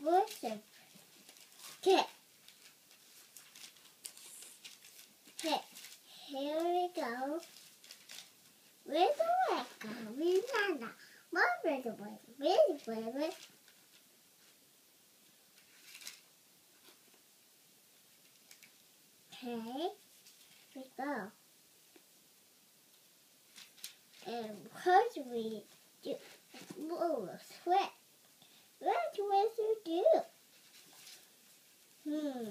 person. Okay. Okay. Here we go. Where's the red go? We found out. Where's the red? Where's the red? Okay. We go. And what do we do? Whoa, sweat. What do we do?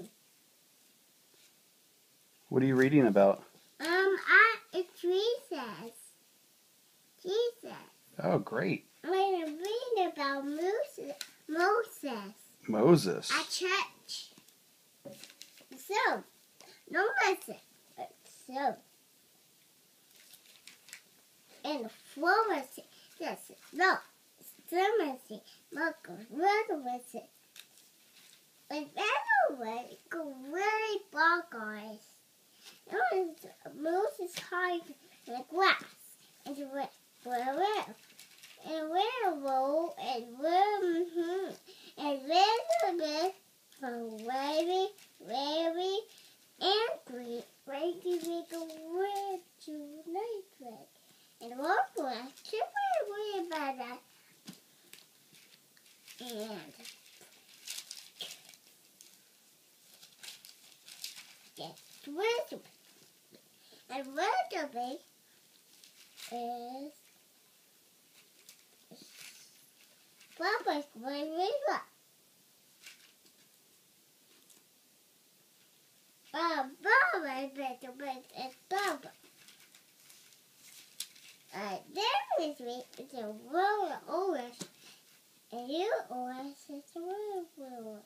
What are you reading about? It's Jesus. Jesus. Oh, great. I'm reading about Moses. Moses. At church. So, no listen. So, and forest, yes, no, Summersy, Marcos, Rutherford, and anyway, really bad guys. It was Moses hiding in the grass, and werewolf, and Elizabeth was very, very angry, ready to make a word to night. And one was super worried about that. And yes, and Elizabeth is Papa's going to river. Baba is Baba. There is me, it's a world orange, and you orange is a world.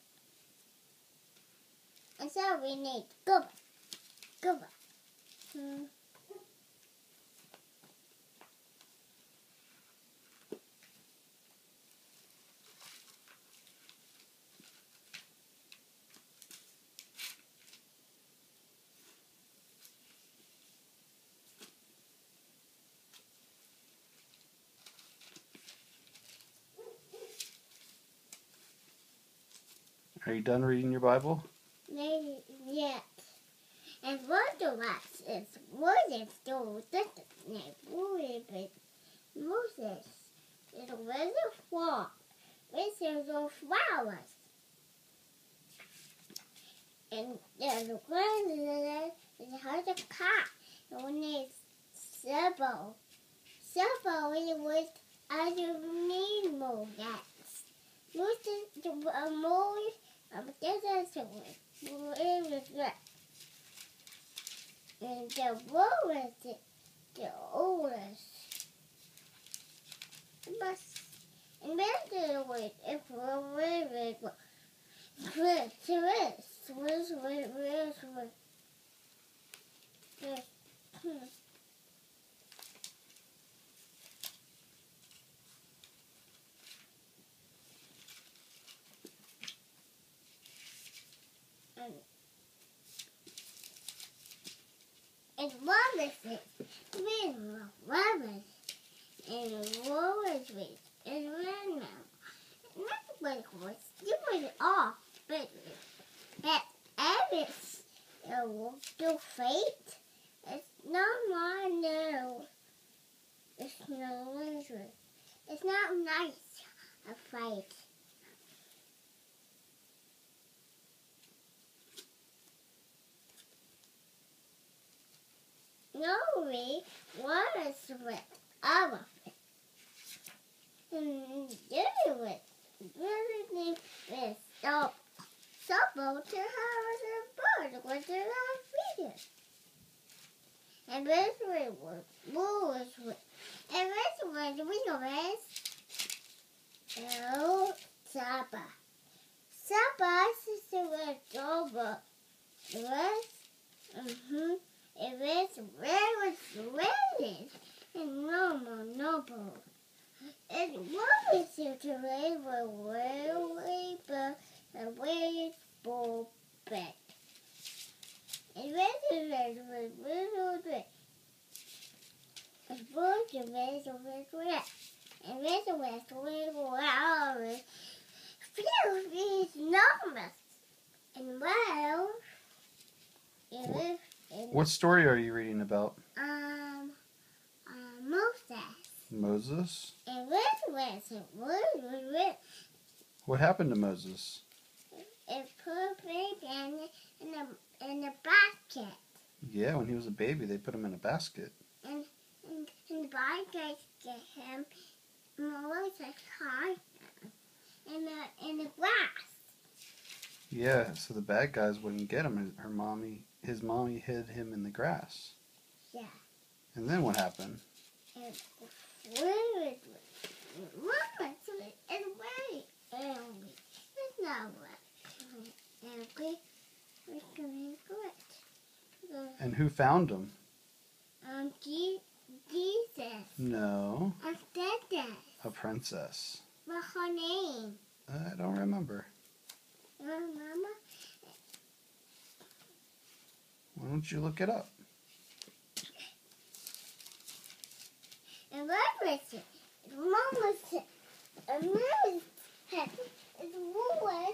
And so we need go back. Are you done reading your Bible? Maybe yet. And one of us is Moses told this name, Moses is a reservoir. This is the flowers. And there's a grandmother that has a cat. And when it's Sebo. Sebo was as a Nemo gets. Moses the most this is the and the world is the oldest. But and then wait if we're really and what is it? What is and what is it? And when now? Not was it off, but Alice will still fate. It's not my no. It's no loser. It's not nice a fight. No, we want to with our and do it. Really is so supposed to have a bird with their feet. And this was moves with and this was we know oh Saba. Saba is the over. The rest it was rated and noble. And what is it to raise a railway but a wasteful bed? And residents was little bit. A bunch of residents were and residents were hours. Few What story are you reading about? Moses. Moses? And with What happened to Moses? it put baby in a basket. Yeah, when he was a baby, they put him in a basket. And the basket get him Moses hide in the grass. Yeah, so the bad guys wouldn't get him. His mommy hid him in the grass. Yeah. And then what happened? And Mama, so it's way early. It's not wet. And we're doing good. And who found him? Jesus. No, And Dada. a princess. What's her name? I don't remember. Mama? Why don't you look it up? And what was it? Mama said, Mama said, it was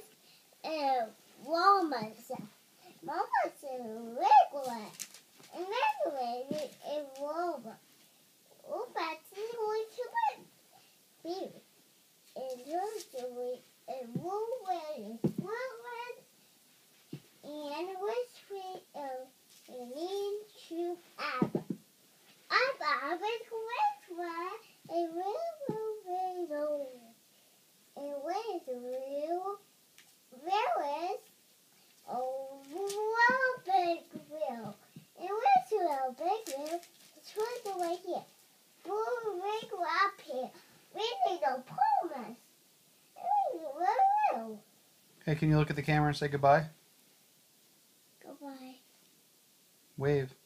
Mama said. Mama said regular. And regular is Mama. Oh, but it's going to be. It's usually a woman is woman. And which we need to have. Abba is which one? A real real. A real there is a real big wheel. And where's a real big wheel? It's right away here. We'll wiggle up here. We need a promise. Hey, can you look at the camera and say goodbye? Goodbye. Wave.